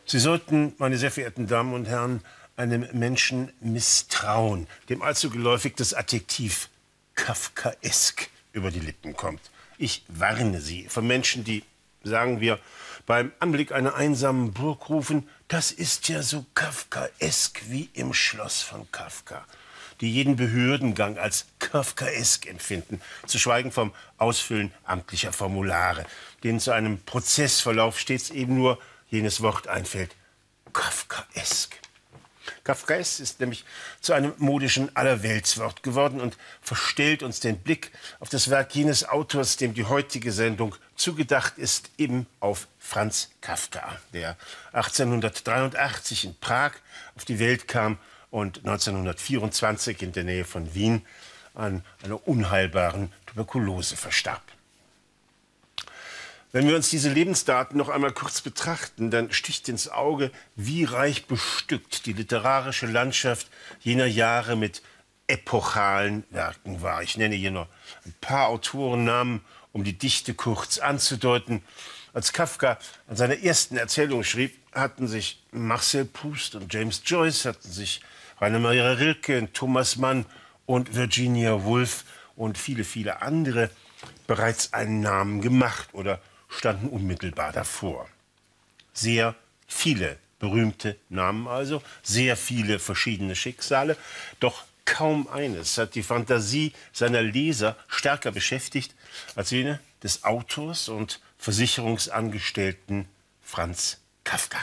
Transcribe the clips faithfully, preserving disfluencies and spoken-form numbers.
Sie sollten, meine sehr verehrten Damen und Herren, einem Menschen misstrauen, dem allzu geläufig das Adjektiv kafkaesk über die Lippen kommt. Ich warne Sie vor Menschen, die, sagen wir, beim Anblick einer einsamen Burg rufen, das ist ja so kafkaesk wie im Schloss von Kafka, die jeden Behördengang als kafkaesk empfinden, zu schweigen vom Ausfüllen amtlicher Formulare, denen zu einem Prozessverlauf stets eben nur jenes Wort einfällt, kafkaesk. Kafkaesk ist nämlich zu einem modischen Allerweltswort geworden und verstellt uns den Blick auf das Werk jenes Autors, dem die heutige Sendung zugedacht ist, eben auf Franz Kafka, der achtzehnhundertdreiundachtzig in Prag auf die Welt kam und neunzehnhundertvierundzwanzig in der Nähe von Wien an einer unheilbaren Tuberkulose verstarb. Wenn wir uns diese Lebensdaten noch einmal kurz betrachten, dann sticht ins Auge, wie reich bestückt die literarische Landschaft jener Jahre mit epochalen Werken war. Ich nenne hier noch ein paar Autorennamen, um die Dichte kurz anzudeuten. Als Kafka an seiner ersten Erzählung schrieb, hatten sich Marcel Proust und James Joyce, hatten sich Rainer Maria Rilke, Thomas Mann und Virginia Woolf und viele, viele andere bereits einen Namen gemacht oder standen unmittelbar davor. Sehr viele berühmte Namen also, sehr viele verschiedene Schicksale, doch kaum eines hat die Fantasie seiner Leser stärker beschäftigt als jene des Autors und Versicherungsangestellten Franz Kafka.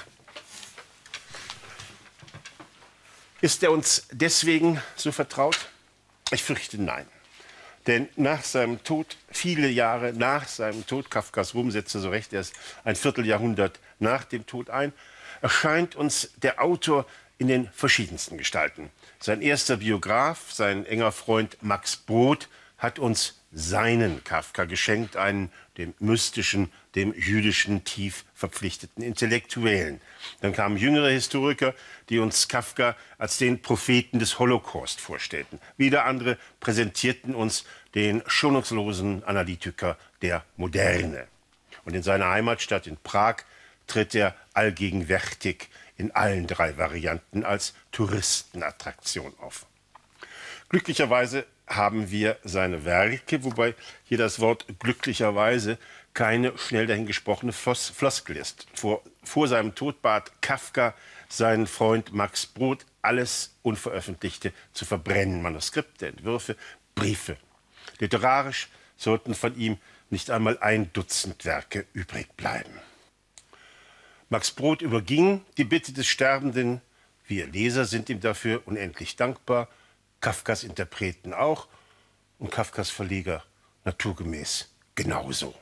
Ist er uns deswegen so vertraut? Ich fürchte, nein. Denn nach seinem Tod, viele Jahre nach seinem Tod, Kafkas Ruhm setzte so recht erst ein Vierteljahrhundert nach dem Tod ein, erscheint uns der Autor in den verschiedensten Gestalten. Sein erster Biograf, sein enger Freund Max Brod, hat uns seinen Kafka geschenkt, einen dem mystischen, dem jüdischen, tief verpflichteten Intellektuellen. Dann kamen jüngere Historiker, die uns Kafka als den Propheten des Holocaust vorstellten. Wieder andere präsentierten uns den schonungslosen Analytiker der Moderne. Und in seiner Heimatstadt in Prag tritt er allgegenwärtig in allen drei Varianten als Touristenattraktion auf. Glücklicherweise haben wir seine Werke, wobei hier das Wort glücklicherweise keine schnell dahingesprochene Flos Floskel ist. Vor, vor seinem Tod bat Kafka seinen Freund Max Brod, alles Unveröffentlichte zu verbrennen. Manuskripte, Entwürfe, Briefe. Literarisch sollten von ihm nicht einmal ein Dutzend Werke übrig bleiben. Max Brod überging die Bitte des Sterbenden. Wir Leser sind ihm dafür unendlich dankbar. Kafkas Interpreten auch und Kafkas Verleger naturgemäß genauso.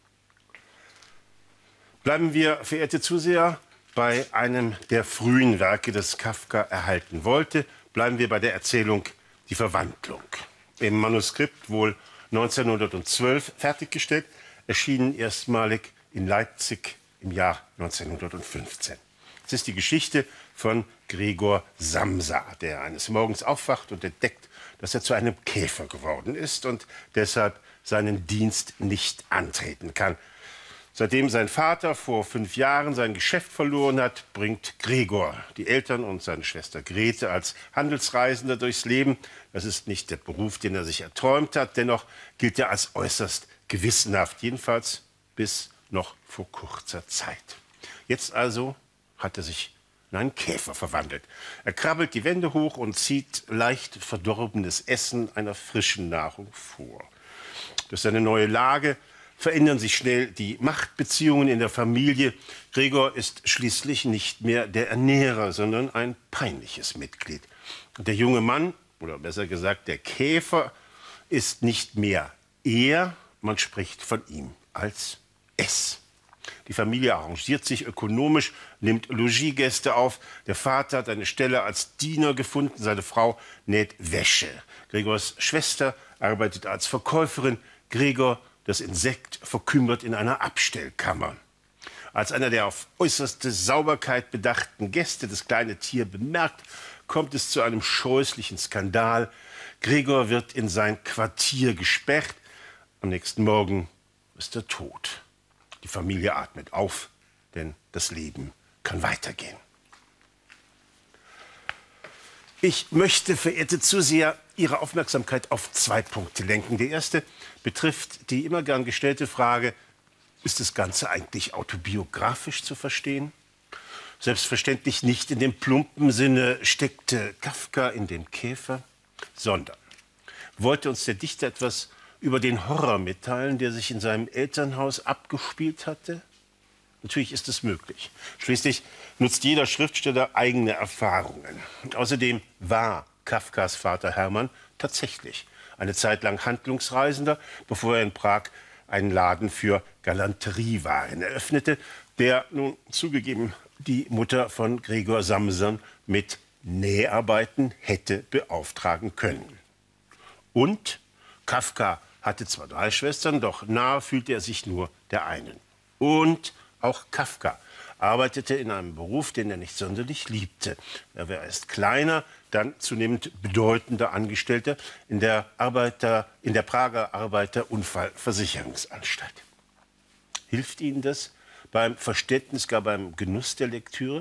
Bleiben wir, verehrte Zuseher, bei einem der frühen Werke, das Kafka erhalten wollte. Bleiben wir bei der Erzählung Die Verwandlung. Im Manuskript wohl neunzehnhundertzwölf fertiggestellt, erschienen erstmalig in Leipzig im Jahr neunzehnhundertfünfzehn. Es ist die Geschichte von Gregor Samsa, der eines Morgens aufwacht und entdeckt, dass er zu einem Käfer geworden ist und deshalb seinen Dienst nicht antreten kann. Seitdem sein Vater vor fünf Jahren sein Geschäft verloren hat, bringt Gregor die Eltern und seine Schwester Grete als Handelsreisender durchs Leben. Das ist nicht der Beruf, den er sich erträumt hat. Dennoch gilt er als äußerst gewissenhaft, jedenfalls bis noch vor kurzer Zeit. Jetzt also hat er sich in einen Käfer verwandelt. Er krabbelt die Wände hoch und zieht leicht verdorbenes Essen einer frischen Nahrung vor. Durch seine neue Lage verändern sich schnell die Machtbeziehungen in der Familie. Gregor ist schließlich nicht mehr der Ernährer, sondern ein peinliches Mitglied. Und der junge Mann, oder besser gesagt der Käfer, ist nicht mehr er, man spricht von ihm als es. Die Familie arrangiert sich ökonomisch, nimmt Logiegäste auf. Der Vater hat eine Stelle als Diener gefunden, seine Frau näht Wäsche. Gregors Schwester arbeitet als Verkäuferin. Gregor, das Insekt, verkümmert in einer Abstellkammer. Als einer der auf äußerste Sauberkeit bedachten Gäste das kleine Tier bemerkt, kommt es zu einem scheußlichen Skandal. Gregor wird in sein Quartier gesperrt. Am nächsten Morgen ist er tot. Die Familie atmet auf, denn das Leben kann weitergehen. Ich möchte, verehrte Zuseher, Ihre Aufmerksamkeit auf zwei Punkte lenken. Der erste betrifft die immer gern gestellte Frage, ist das Ganze eigentlich autobiografisch zu verstehen? Selbstverständlich nicht in dem plumpen Sinne, steckte Kafka in dem Käfer, sondern wollte uns der Dichter etwas über den Horror mitteilen, der sich in seinem Elternhaus abgespielt hatte? Natürlich ist es möglich. Schließlich nutzt jeder Schriftsteller eigene Erfahrungen. Außerdem war Kafkas Vater Hermann tatsächlich eine Zeit lang Handlungsreisender, bevor er in Prag einen Laden für Galanteriewaren eröffnete, der nun zugegeben die Mutter von Gregor Samson mit Näharbeiten hätte beauftragen können. Und Kafka hatte zwar drei Schwestern, doch nahe fühlte er sich nur der einen. Und auch Kafka arbeitete in einem Beruf, den er nicht sonderlich liebte. Er war erst kleiner, dann zunehmend bedeutender Angestellter in der, Arbeiter, in der Prager Arbeiterunfallversicherungsanstalt. Hilft Ihnen das beim Verständnis, gar beim Genuss der Lektüre?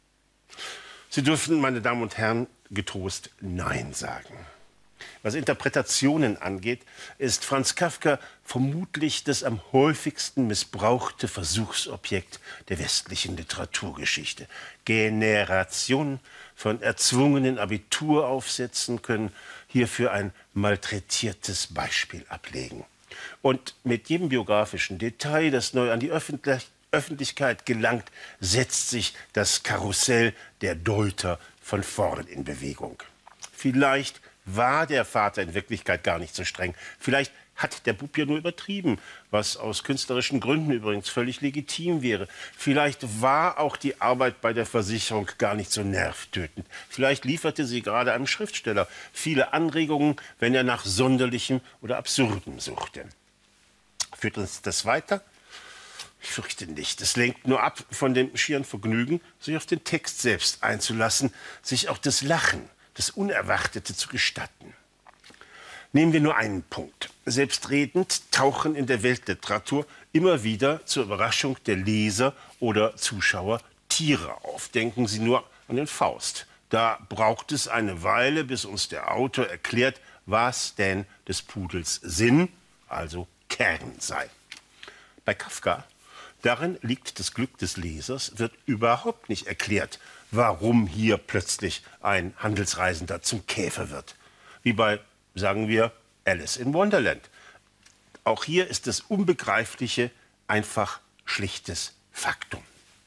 Sie dürfen, meine Damen und Herren, getrost Nein sagen. Was Interpretationen angeht, ist Franz Kafka vermutlich das am häufigsten missbrauchte Versuchsobjekt der westlichen Literaturgeschichte. Generationen von erzwungenen Abituraufsätzen können hierfür ein malträtiertes Beispiel ablegen. Und mit jedem biografischen Detail, das neu an die Öffentlich- Öffentlichkeit gelangt, setzt sich das Karussell der Deuter von vorn in Bewegung. Vielleicht war der Vater in Wirklichkeit gar nicht so streng. Vielleicht hat der Bub ja nur übertrieben, was aus künstlerischen Gründen übrigens völlig legitim wäre. Vielleicht war auch die Arbeit bei der Versicherung gar nicht so nervtötend. Vielleicht lieferte sie gerade einem Schriftsteller viele Anregungen, wenn er nach Sonderlichem oder Absurdem suchte. Führt uns das weiter? Ich fürchte nicht. Es lenkt nur ab von dem schieren Vergnügen, sich auf den Text selbst einzulassen, sich auch das Lachen, das Unerwartete zu gestatten. Nehmen wir nur einen Punkt. Selbstredend tauchen in der Weltliteratur immer wieder zur Überraschung der Leser oder Zuschauer Tiere auf. Denken Sie nur an den Faust. Da braucht es eine Weile, bis uns der Autor erklärt, was denn des Pudels Sinn, also Kern sei. Bei Kafka, darin liegt das Glück des Lesers, wird überhaupt nicht erklärt, warum hier plötzlich ein Handelsreisender zum Käfer wird. Wie bei, sagen wir, Alice in Wonderland. Auch hier ist das Unbegreifliche einfach schlichtes Faktum.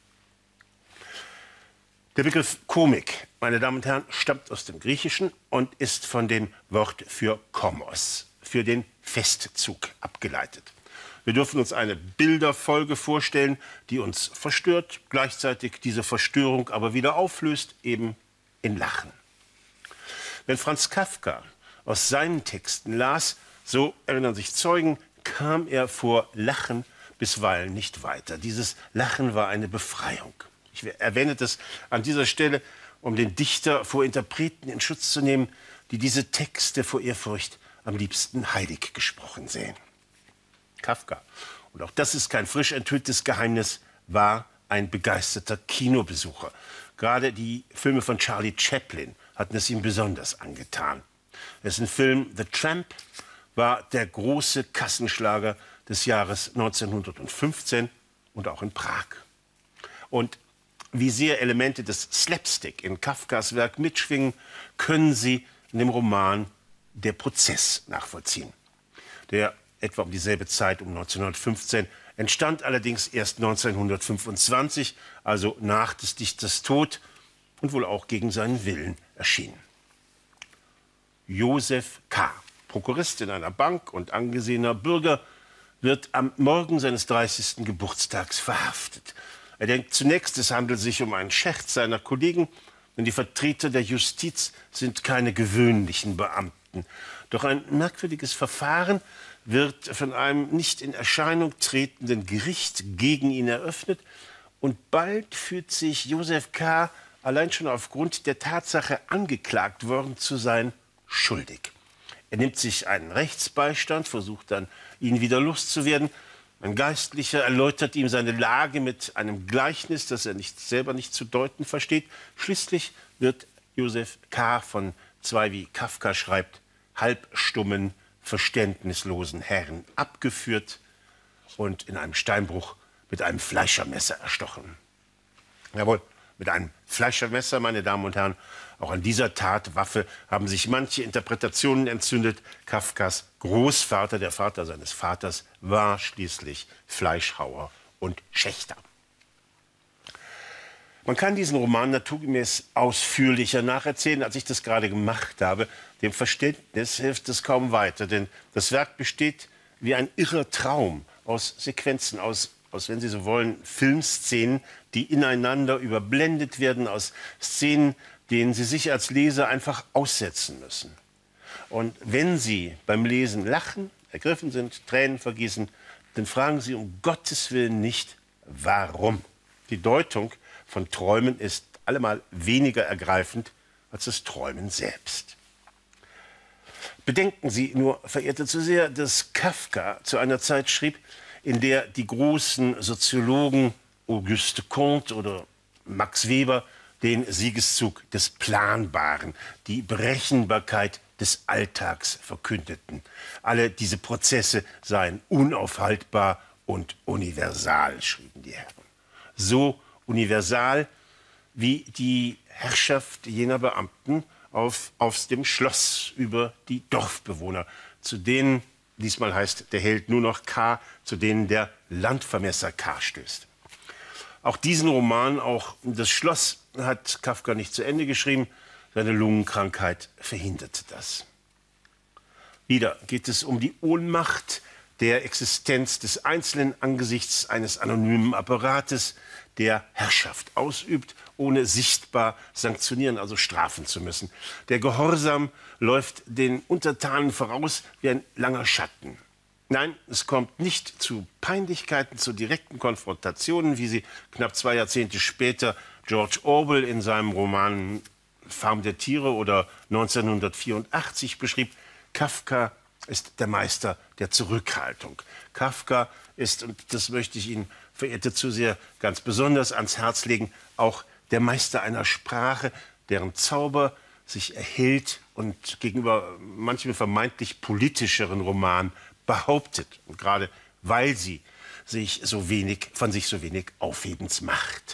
Der Begriff Komik, meine Damen und Herren, stammt aus dem Griechischen und ist von dem Wort für Komos, für den Festzug abgeleitet. Wir dürfen uns eine Bilderfolge vorstellen, die uns verstört, gleichzeitig diese Verstörung aber wieder auflöst, eben in Lachen. Wenn Franz Kafka aus seinen Texten las, so erinnern sich Zeugen, kam er vor Lachen bisweilen nicht weiter. Dieses Lachen war eine Befreiung. Ich erwähne das an dieser Stelle, um den Dichter vor Interpreten in Schutz zu nehmen, die diese Texte vor Ehrfurcht am liebsten heilig gesprochen sehen. Kafka, und auch das ist kein frisch enthülltes Geheimnis, war ein begeisterter Kinobesucher. Gerade die Filme von Charlie Chaplin hatten es ihm besonders angetan. Dessen Film The Tramp war der große Kassenschlager des Jahres neunzehnhundertfünfzehn und auch in Prag. Und wie sehr Elemente des Slapstick in Kafkas Werk mitschwingen, können Sie in dem Roman Der Prozess nachvollziehen. Der etwa um dieselbe Zeit, um neunzehnhundertfünfzehn, entstand allerdings erst neunzehnhundertfünfundzwanzig, also nach des Dichters Tod und wohl auch gegen seinen Willen erschienen. Josef K., Prokurist in einer Bank und angesehener Bürger, wird am Morgen seines dreißigsten Geburtstags verhaftet. Er denkt zunächst, es handelt sich um einen Scherz seiner Kollegen, denn die Vertreter der Justiz sind keine gewöhnlichen Beamten. Doch ein merkwürdiges Verfahren wird von einem nicht in Erscheinung tretenden Gericht gegen ihn eröffnet. Und bald fühlt sich Josef K. allein schon aufgrund der Tatsache, angeklagt worden zu sein, schuldig. Er nimmt sich einen Rechtsbeistand, versucht dann, ihn wieder loszuwerden. Ein Geistlicher erläutert ihm seine Lage mit einem Gleichnis, das er nicht, selber nicht zu deuten versteht. Schließlich wird Josef K. von zwei, wie Kafka schreibt, halbstummen, verständnislosen Herren abgeführt und in einem Steinbruch mit einem Fleischermesser erstochen. Jawohl, mit einem Fleischermesser, meine Damen und Herren. Auch an dieser Tatwaffe haben sich manche Interpretationen entzündet. Kafkas Großvater, der Vater seines Vaters, war schließlich Fleischhauer und Schächter. Man kann diesen Roman naturgemäß ausführlicher nacherzählen, als ich das gerade gemacht habe. Dem Verständnis hilft es kaum weiter, denn das Werk besteht wie ein irrer Traum aus Sequenzen, aus, aus, wenn Sie so wollen, Filmszenen, die ineinander überblendet werden, aus Szenen, denen Sie sich als Leser einfach aussetzen müssen. Und wenn Sie beim Lesen lachen, ergriffen sind, Tränen vergießen, dann fragen Sie um Gottes Willen nicht, warum. Die Deutung von Träumen ist allemal weniger ergreifend als das Träumen selbst. Bedenken Sie nur, verehrte Zuseher, dass Kafka zu einer Zeit schrieb, in der die großen Soziologen Auguste Comte oder Max Weber den Siegeszug des Planbaren, die Berechenbarkeit des Alltags verkündeten. Alle diese Prozesse seien unaufhaltbar und universal, schrieben die Herren. So universal wie die Herrschaft jener Beamten auf, auf dem Schloss über die Dorfbewohner, zu denen, diesmal heißt der Held nur noch K., zu denen der Landvermesser K. stößt. Auch diesen Roman, auch das Schloss, hat Kafka nicht zu Ende geschrieben. Seine Lungenkrankheit verhinderte das. Wieder geht es um die Ohnmacht der Existenz des Einzelnen angesichts eines anonymen Apparates, der Herrschaft ausübt, ohne sichtbar sanktionieren, also strafen zu müssen. Der Gehorsam läuft den Untertanen voraus wie ein langer Schatten. Nein, es kommt nicht zu Peinlichkeiten, zu direkten Konfrontationen, wie sie knapp zwei Jahrzehnte später George Orwell in seinem Roman Farm der Tiere oder neunzehnhundertvierundachtzig beschrieb. Kafka ist der Meister der Zurückhaltung. Kafka ist, und das möchte ich Ihnen, verehrte Zuseher, ganz besonders ans Herz legen, auch der Meister einer Sprache, deren Zauber sich erhält und gegenüber manchem vermeintlich politischeren Roman behauptet. Und gerade weil sie sich so wenig, von sich so wenig Aufhebens macht.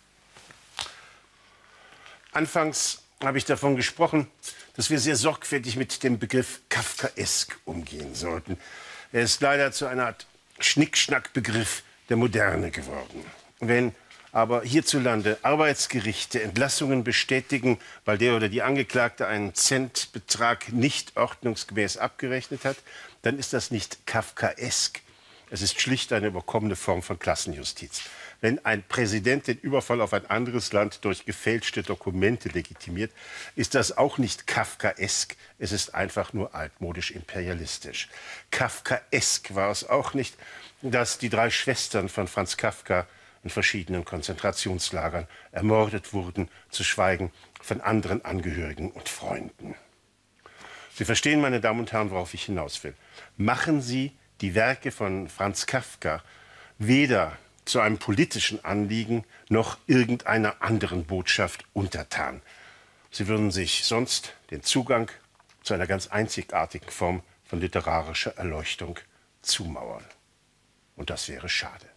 Anfangs habe ich davon gesprochen, dass wir sehr sorgfältig mit dem Begriff Kafkaesk umgehen sollten. Er ist leider zu einer Art Schnickschnack-Begriff der Moderne geworden. Wenn aber hierzulande Arbeitsgerichte Entlassungen bestätigen, weil der oder die Angeklagte einen Centbetrag nicht ordnungsgemäß abgerechnet hat, dann ist das nicht Kafkaesk. Es ist schlicht eine überkommene Form von Klassenjustiz. Wenn ein Präsident den Überfall auf ein anderes Land durch gefälschte Dokumente legitimiert, ist das auch nicht Kafkaesk. Es ist einfach nur altmodisch imperialistisch. Kafkaesk war es auch nicht, dass die drei Schwestern von Franz Kafka in verschiedenen Konzentrationslagern ermordet wurden, zu schweigen von anderen Angehörigen und Freunden. Sie verstehen, meine Damen und Herren, worauf ich hinaus will. Machen Sie die Werke von Franz Kafka weder zu einem politischen Anliegen noch irgendeiner anderen Botschaft untertan. Sie würden sich sonst den Zugang zu einer ganz einzigartigen Form von literarischer Erleuchtung zumauern. Und das wäre schade.